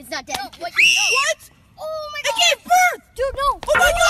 It's not dead. No, what? Oh my god. It gave birth! Dude, no. Oh my god!